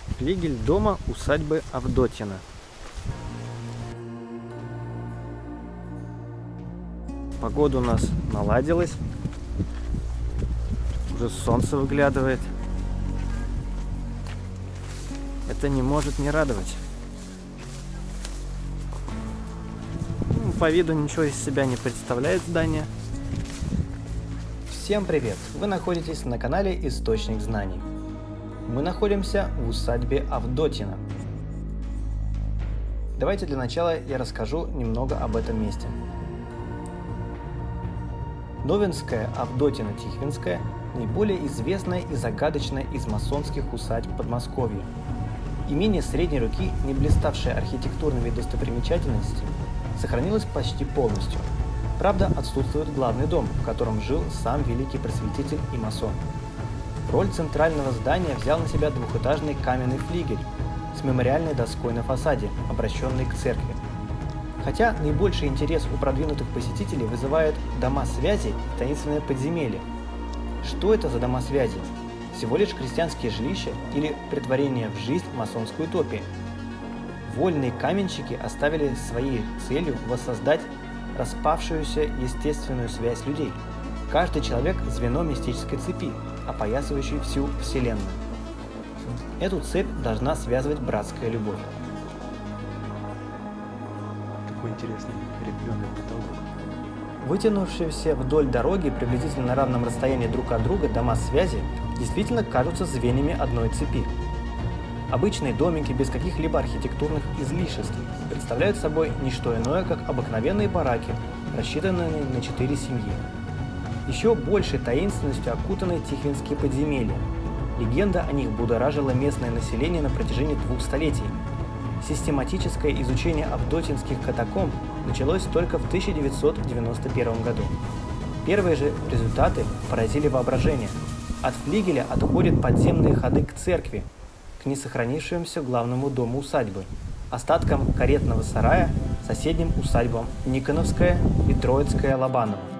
Флигель дома усадьбы Авдотьино. Погода у нас наладилась. Уже солнце выглядывает. Это не может не радовать. По виду ничего из себя не представляет здание. Всем привет! Вы находитесь на канале Источник знаний. Мы находимся в усадьбе Авдотьино. Давайте для начала я расскажу немного об этом месте. Новинская Авдотьино-Тихвинская – наиболее известная и загадочная из масонских усадьб Подмосковья. Имение средней руки, не блиставшее архитектурными достопримечательностями, сохранилось почти полностью. Правда, отсутствует главный дом, в котором жил сам великий просветитель и масон. Роль центрального здания взял на себя двухэтажный каменный флигель с мемориальной доской на фасаде, обращенной к церкви. Хотя наибольший интерес у продвинутых посетителей вызывают дома связи и таинственное подземелье. Что это за дома связи? Всего лишь крестьянские жилища или претворение в жизнь масонской утопии? Вольные каменщики оставили своей целью воссоздать распавшуюся естественную связь людей. Каждый человек – звено мистической цепи, опоясывающей всю Вселенную. Эту цепь должна связывать братская любовь. Такой интересный рифленый потолок. Вытянувшиеся вдоль дороги приблизительно на равном расстоянии друг от друга дома связи действительно кажутся звеньями одной цепи. Обычные домики без каких-либо архитектурных излишеств представляют собой не что иное, как обыкновенные бараки, рассчитанные на 4 семьи. Еще большей таинственностью окутаны тихвинские подземелья. Легенда о них будоражила местное население на протяжении 2 столетий. Систематическое изучение авдотьинских катакомб началось только в 1991 году. Первые же результаты поразили воображение. От флигеля отходят подземные ходы к церкви, к несохранившемуся главному дому усадьбы, остаткам каретного сарая, соседним усадьбам Никоновская и Троицкая Лобанова.